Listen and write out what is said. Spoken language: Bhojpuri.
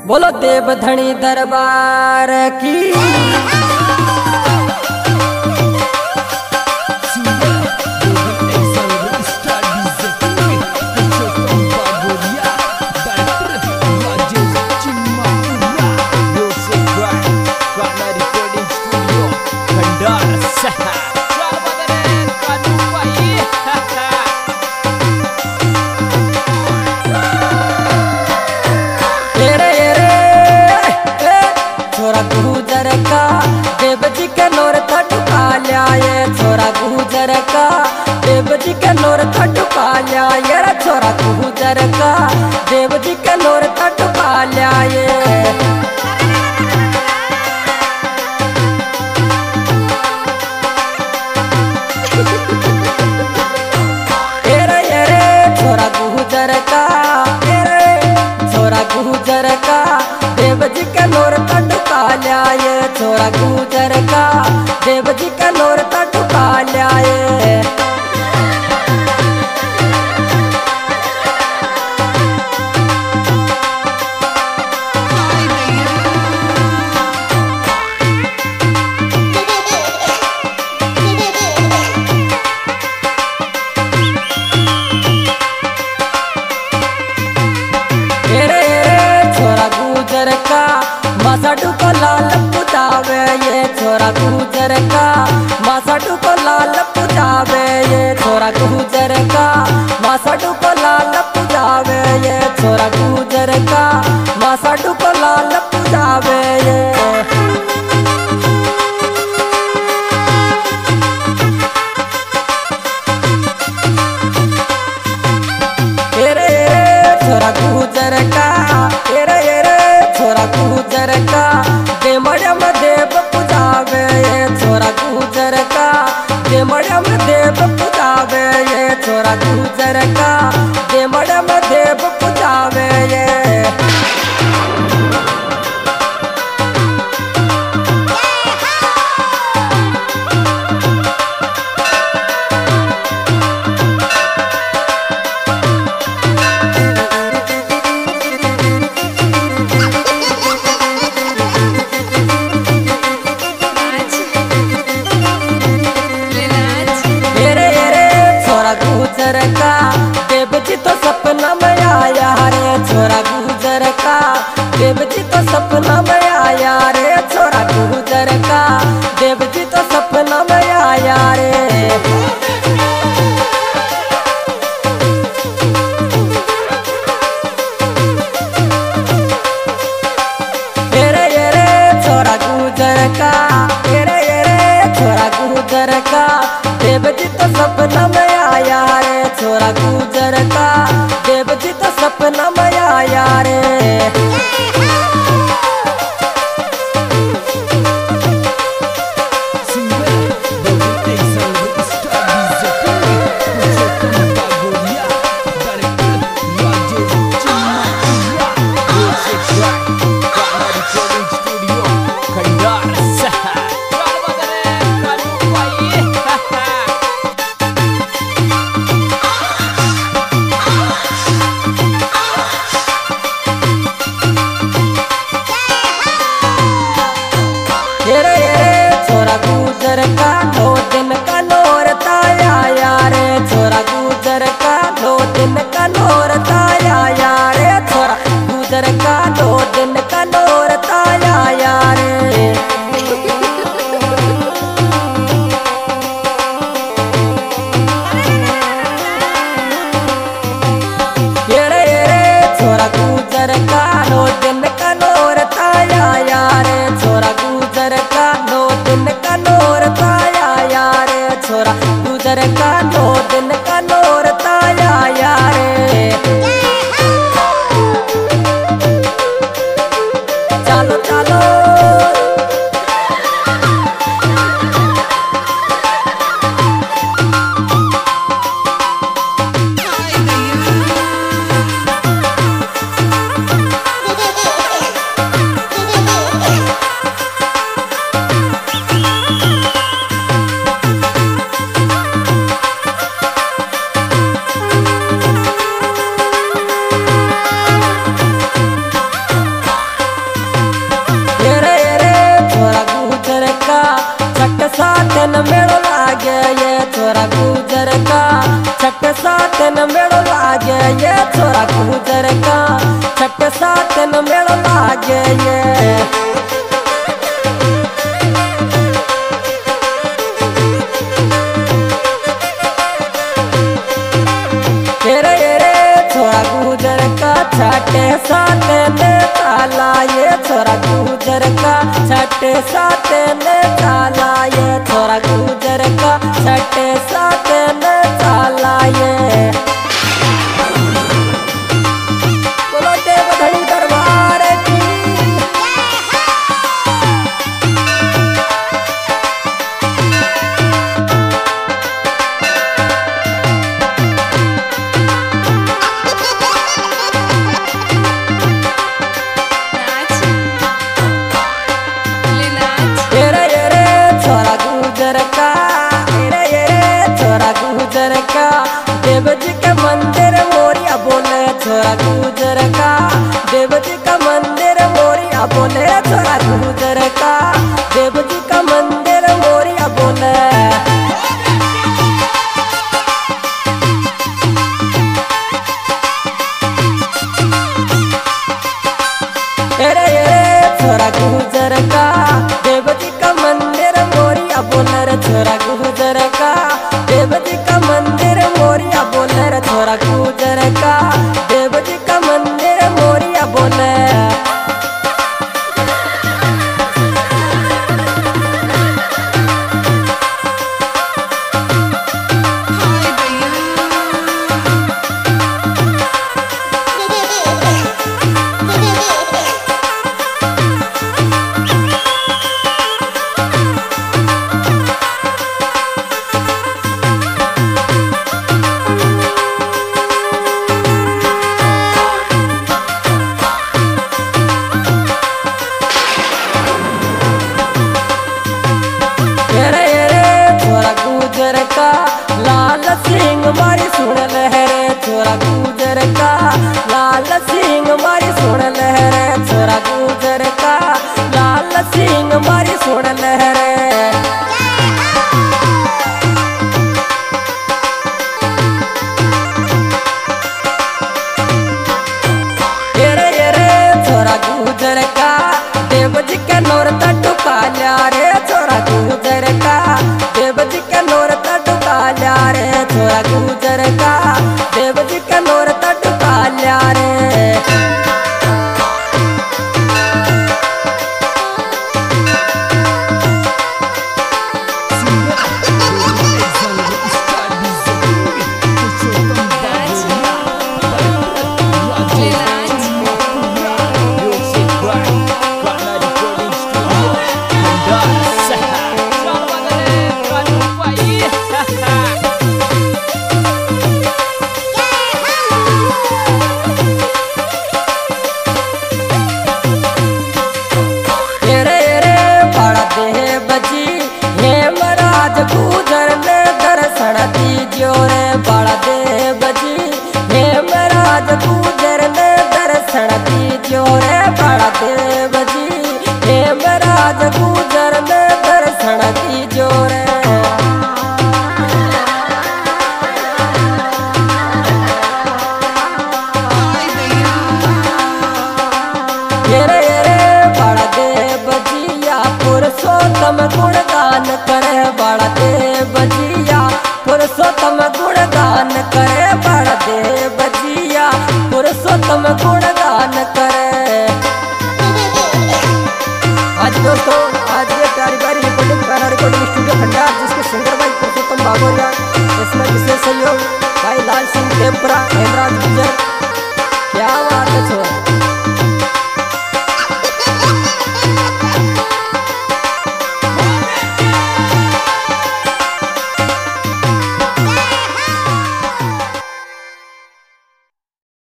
बोलो देव धनी दरबार की। गुजर का देव जी के नोर ठुका लिया छोरा गुजर का देव जी के नोर ठुका लिया छोरा गुजर का देव जी के नोर ठुका लिया छोरा गुजर का छोरा गुजर का देव जी के नोर ठुका लिया छोरा गुजर का देव जी के नोर ठुका लिया मासाडू को लाल पुतावे ये छोरा गुजर का मासाडू को लाल पुतावे ये छोरा गुजर का मासाडू को लाल पुतावे ये छोरा गुजर का मासाडू को लाल पुतावे ये छोरा गुजर का छोरा गुजर का देमड़म देव पुजावे ये छोरा गुजर का देमड़म देव पुजावे ये छोरा गुजर का देमड़म देव पुजावे ये गुजर का देव जी तो सपना में आया रे छोरा गुजर का देव जी तो सपना में आया रे छोरा गुजर का देव जी तो सपना में आया रे छोरा गुजर का छोरा गुजर का देव जी तो सपना में आया रे छोरा गुजर का देव जी तो सपना में आया रे छोरा गुजर का 2 दिन का नोर ताया यारे छोरा गुजर का 2 दिन का नोर ताया यारे छोरा गुजर का 2 दिन का नोर ताया यारे छोरा गुजर का 2 दिन का नोर ताया यारे छोरा गुजर का 2 दिन का नोर ताया यारे छोरा गुजर का 2 दिन का नोर ताया यारे चलो चलो ये छोरा गुजर का छठ सात न मेल लागे ये छोरा गुजर का छठे सात ने ताला ये छोरा गुजर का छठे सात ने ताला ये छोरा गुजर का छठे सात ने ताला ये बोलो देव धड़ी दरबार की देव जी का मंदिर मोरिया बोले छोरा गुजर का देव जी का मंदिर मोरिया बोले छोरा गुजर का देव जी का मंदिर मोरिया बोले छोरा गुजर का देव जी का मंदिर मोरिया बोले रे छोरा गुजर का देव जी का मंदिर मोरिया बोले रे छोरा गुजर का देव जी का मंदिर मोरिया बोले लाल सिंह मारी सुन लहरे छोरा गुजर का लाल सिंह मारी सुन लहरे छोरा गुजर का लाल सिंह मारी सुन लहरे छोरा गुजर का देव जी के नौरता टुका लिया रे छोरा गुजर का देव जी के नौरता टुका लिया रे छोरा गुजर का देव जी के नौरता टुका लिया रे बड़ा देव जी हेमराज गुजर ने दर्शन दीजियो रे बड़ा देव जी हेमराज गुजर ने दर्शन दीजियो रे बड़ा देव जिया पुरुषोत्तम गुणगान करे बड़ा देव जिया पुरुषोत्तम गुणगान करे बड़ा देव जिया पुरुषोत्तम गुणगान करे आज दोस्तों आज ये प्यारी प्यारी रिकॉर्डिंग प्यारा रिकॉर्डिंग स्टूडियो खंडार जिसके सिंगर भाई पुरुषोत्तम बाबोरिया इसमें विशेष सहयोग भाई लाल सिंह देवपुरा हेमराज गुजर क्या बात है छोरा।